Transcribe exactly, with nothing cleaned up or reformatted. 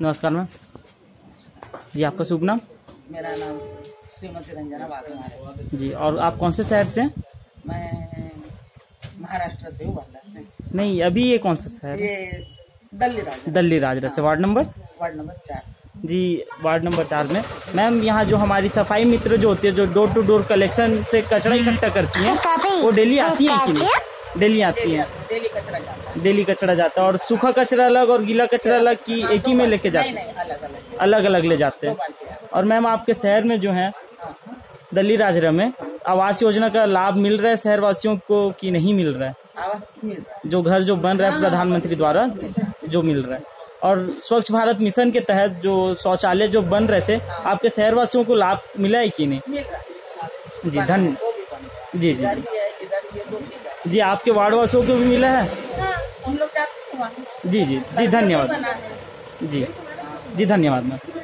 नमस्कार मैम जी, आपका शुभ नाम? मेरा नाम श्रीमती रंजना वाघमारे जी। और आप कौन से शहर से हैं? मैं महाराष्ट्र से हूँ, वर्धा से। नहीं, अभी ये कौन सा शहर? ये दल्लीराजहरा। दल्लीराजहरा से। Ward number? वार्ड नंबर चार जी, वार्ड नंबर चार में। मैम, यहाँ जो हमारी सफाई मित्र जो होती है, जो डोर टू डोर कलेक्शन से कचरा इकट्ठा करती हैं, वो डेली आती हैं कि नहीं? डेली आती है। डेली कचरा जाता है। डेली कचरा जाता है। और सूखा कचरा अलग और गीला कचरा अलग की एक ही में लेके जाते हैं? अलग अलग अलग अलग ले जाते हैं। और मैम, आपके शहर में जो है दल्लीराजहरा में आवास योजना का लाभ मिल रहा है शहर वासियों को कि नहीं मिल रहा है? आवास मिल रहा है। जो घर जो बन रहा है प्रधानमंत्री द्वारा जो मिल रहा है, और स्वच्छ भारत मिशन के तहत जो शौचालय जो बन रहे थे, आपके शहर वासियों को लाभ मिला है कि नहीं? मिल रहा है। जी धन्य जी जी इधर भी है, इधर भी है, दो भी है। जी, आपके वार्ड वासियों को भी मिला है? हाँ, हम लोग जाते हैं वहाँ। जी जी जी, धन्यवाद। बना है। जी जी, धन्यवाद मैम।